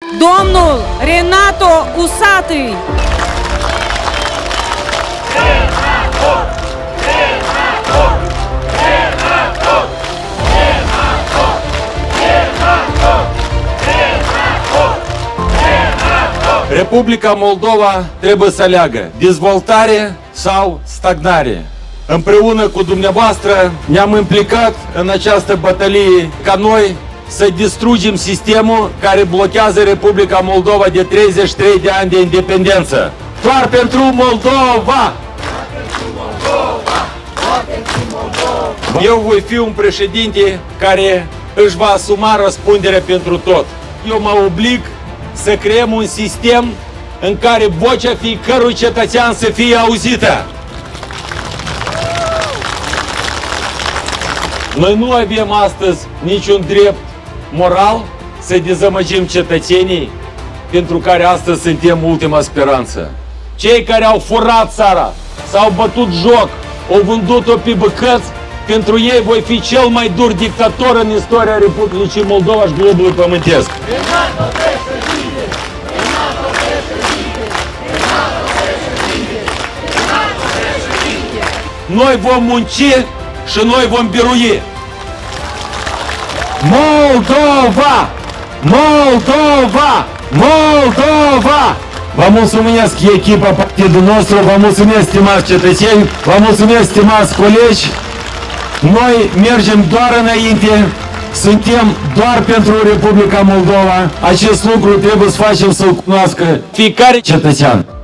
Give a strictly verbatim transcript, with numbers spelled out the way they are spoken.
Domnul Renato Usatăi. Republica Moldova trebuie să aleagă dezvoltare sau stagnare. Împreună cu dumneavoastră ne-am implicat în această bătălie ca noi să distrugem sistemul care blochează Republica Moldova de treizeci și trei de ani de independență. Doar pentru Moldova! Eu voi fi un președinte care își va asuma răspunderea pentru tot. Eu mă oblig să creăm un sistem în care vocea fiecărui cetățean să fie auzită. Noi nu avem astăzi niciun drept moral să dezamăgim cetățenii pentru care astăzi suntem ultima speranță. Cei care au furat țara, s-au bătut joc, au vândut-o pe bucăți, pentru ei voi fi cel mai dur dictator în istoria Republicii Moldova și globului pământesc. Noi vom munci și noi vom birui. Moldova! Moldova! Moldova! Vă mulțumesc, echipa partidului nostru, vă mulțumesc, stimați cetățeni, vă mulțumesc, stimați colegi. Noi mergem doar înainte, suntem doar pentru Republica Moldova. Acest lucru trebuie să facem să-l cunoască fiecare cetățean.